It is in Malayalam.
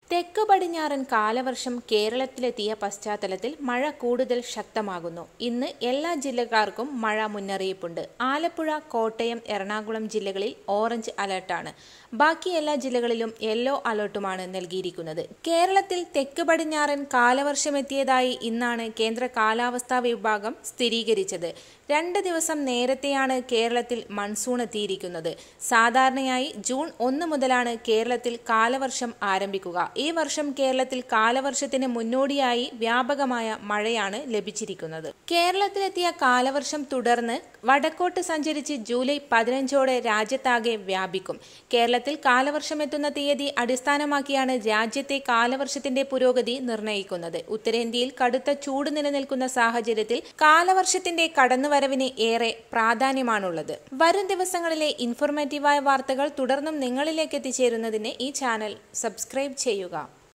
തെക്ക് പടിഞ്ഞാറൻ കാലവർഷം കേരളത്തിലെത്തിയ പശ്ചാത്തലത്തിൽ മഴ കൂടുതൽ ശക്തമാകുന്നു. ഇന്ന് എല്ലാ ജില്ലക്കാർക്കും മഴ മുന്നറിയിപ്പുണ്ട്. ആലപ്പുഴ, കോട്ടയം, എറണാകുളം ജില്ലകളിൽ ഓറഞ്ച് അലർട്ടാണ്. ബാക്കി എല്ലാ ജില്ലകളിലും യെല്ലോ അലർട്ടുമാണ് നൽകിയിരിക്കുന്നത്. കേരളത്തിൽ തെക്ക് പടിഞ്ഞാറൻ കാലവർഷമെത്തിയതായി ഇന്നാണ് കേന്ദ്ര കാലാവസ്ഥാ വിഭാഗം സ്ഥിരീകരിച്ചത്. 2 ദിവസം നേരത്തെയാണ് കേരളത്തിൽ മൺസൂൺ എത്തിയിരിക്കുന്നത്. സാധാരണയായി ജൂൺ 1 മുതലാണ് കേരളത്തിൽ കാലവർഷം ആരംഭിക്കുക. ഈ വർഷം കേരളത്തിൽ കാലവർഷത്തിന് മുന്നോടിയായി വ്യാപകമായ മഴയാണ് ലഭിച്ചിരിക്കുന്നത്. കേരളത്തിലെത്തിയ കാലവർഷം തുടർന്ന് വടക്കോട്ട് സഞ്ചരിച്ച് ജൂലൈ 15ഓടെ രാജ്യത്താകെ വ്യാപിക്കും. കേരളത്തിൽ കാലവർഷം എത്തുന്ന തീയതി അടിസ്ഥാനമാക്കിയാണ് രാജ്യത്തെ കാലവർഷത്തിന്റെ പുരോഗതി നിർണ്ണയിക്കുന്നത്. ഉത്തരേന്ത്യയിൽ കടുത്ത ചൂട് നിലനിൽക്കുന്ന സാഹചര്യത്തിൽ കാലവർഷത്തിന്റെ കടന്നുവരവിന് ഏറെ പ്രാധാന്യമാണുള്ളത്. വരും ദിവസങ്ങളിലെ ഇൻഫോർമേറ്റീവായ വാർത്തകൾ തുടർന്നും നിങ്ങളിലേക്ക് എത്തിച്ചേരുന്നതിന് ഈ ചാനൽ സബ്സ്ക്രൈബ് ചെയ്യുക.